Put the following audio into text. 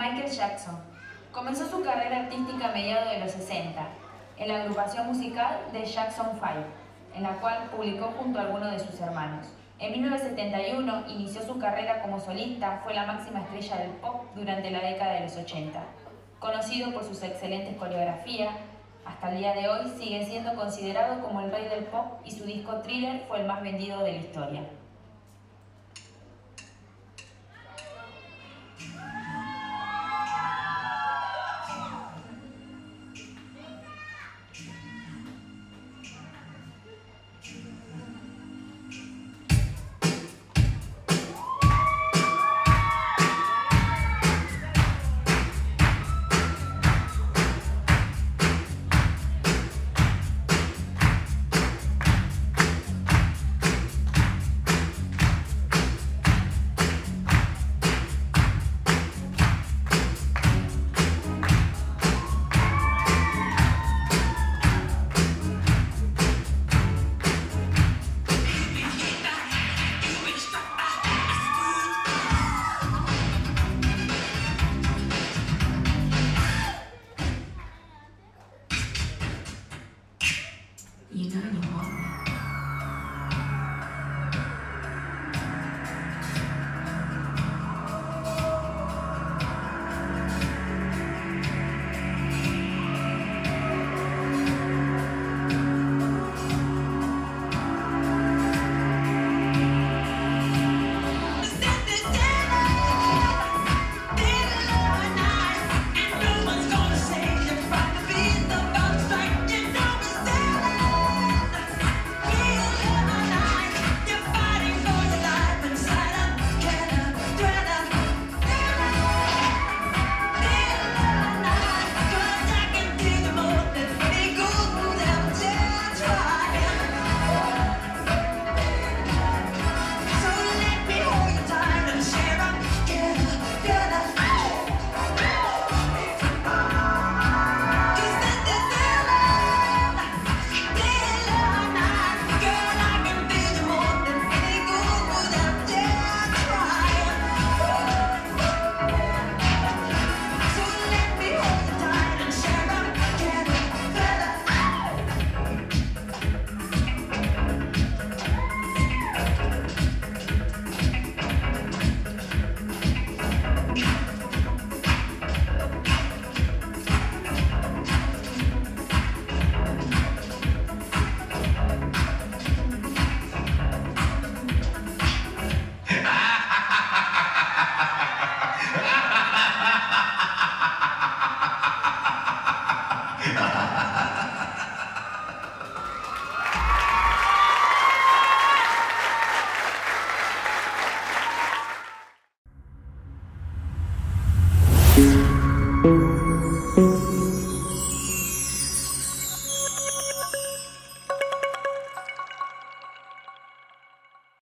Michael Jackson. Comenzó su carrera artística a mediados de los 60, en la agrupación musical The Jackson 5, en la cual publicó junto a algunos de sus hermanos. En 1971 inició su carrera como solista, fue la máxima estrella del pop durante la década de los 80. Conocido por sus excelentes coreografías, hasta el día de hoy sigue siendo considerado como el rey del pop y su disco Thriller fue el más vendido de la historia. You know you want me. Thank you.